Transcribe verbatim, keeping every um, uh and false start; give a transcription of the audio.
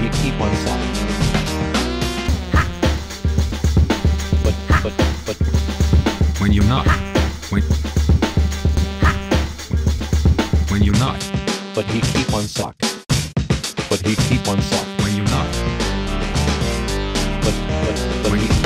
he keep on suck. But, but, but. When you not. When. When you not. But he keep on suck. But he keep on suck. When you not. But, but, but When he you